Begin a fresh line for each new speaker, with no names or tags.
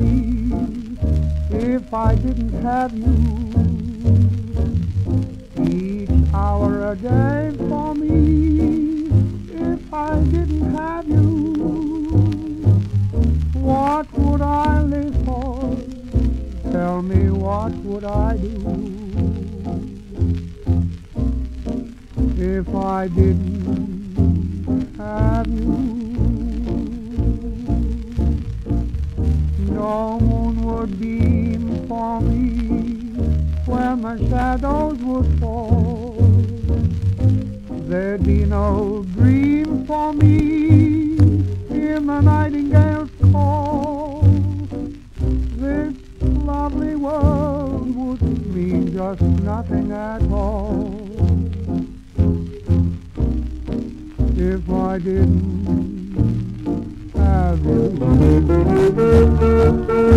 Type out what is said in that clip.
me if I didn't have you. Each hour a day for me if I didn't have you. What would I live for? Tell me, what would I do if I didn't have you? No moon would beam for me where my shadows would fall. There'd be no dream for me in the nightingale's call. This lovely world would mean just nothing at all if I didn't have you.